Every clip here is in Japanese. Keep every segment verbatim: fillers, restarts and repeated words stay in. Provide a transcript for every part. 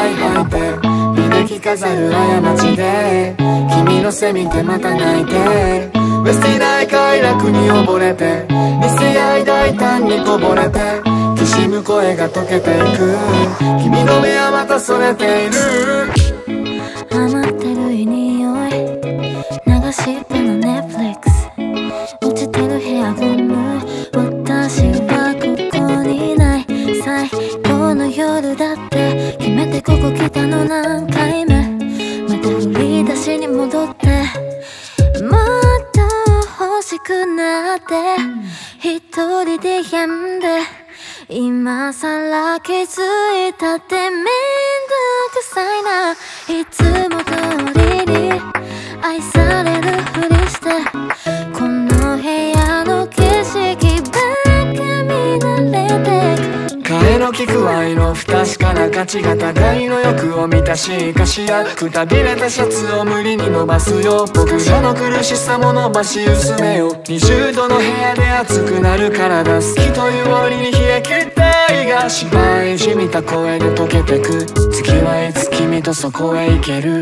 愛吐いて履歴飾る過ちで君の背見てまた泣いてウェスティナイ快楽に溺れて見せ合い大胆にこぼれてきしむ声が溶けていく君の目はまたそれている余ってるいい匂い流しっぱのネットフリックス落ちてるヘアゴム私はここにない最高の夜だって決めてここ来たの何回目また振り出しに戻ってもっと欲しくなって一人で病んで今さら気づいたってめんどくさいないつも通りに愛されるふりしてこの部屋の景色ばっか見慣れてく替えの利く愛の不確かな価値が互いの欲を満たしかし合うくたびれたシャツを無理に伸ばすよ僕らの苦しさも伸ばし薄めよにじゅうどの部屋で熱くなる体好きという折に冷え切った愛が芝居じみた声で溶けてく次はいつ君とそこへ行けるいけない言えない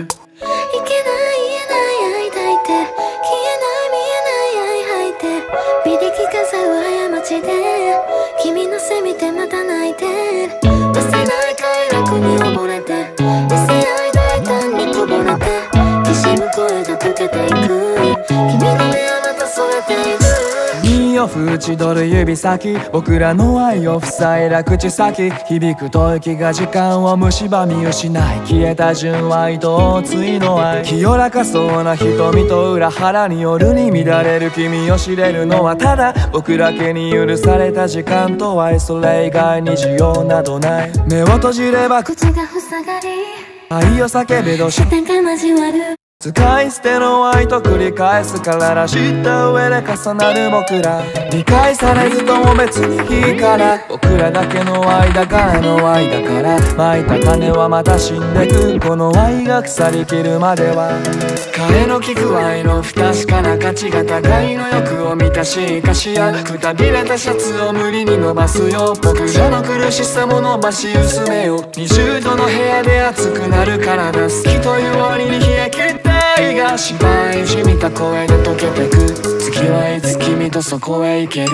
愛抱いて消えない見えない愛吐いて履歴飾る過ちで君の背見てまた泣いて忘れない快楽に溺れて見せ合い大胆にこぼれてきしむ声が溶けていく君の目はまたそれている身を縁取る指先僕らの愛を塞いだ口先響く吐息が時間を蝕み失い消えた純愛と対の愛清らかそうな瞳と裏腹に夜に乱れる君を知れるのはただ僕だけに許された時間と愛それ以外に需要などない目を閉じれば口が塞がり愛を叫べど視点が交わる使い捨ての愛と繰り返すから知った上で重なる僕ら理解されずとも別にいいから僕らだけの愛だからの愛だから撒いた種はまた死んでくこの愛が腐りきるまでは替えの利く愛の不確かな価値が互いの欲を満たしかし合うくたびれたシャツを無理に伸ばすよ僕らの苦しさも伸ばし薄めよにじゅうどの部屋で熱くなる体好きという折に冷え切った愛が芝居じみた声で溶けてく次はいつ君とそこへ行ける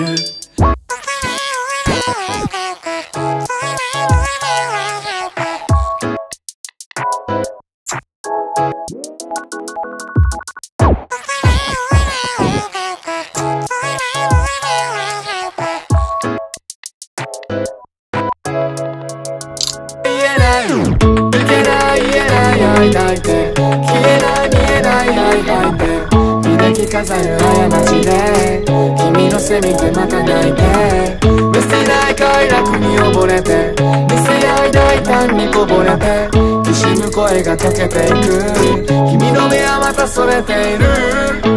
言えないいけない言えない愛抱いて消えない見えない愛抱いて履歴飾る過ちで君の背見てまた泣いて見せない快楽に溺れて見せ合い大胆にこぼれてきしむ声が溶けていく君の目はまたそれている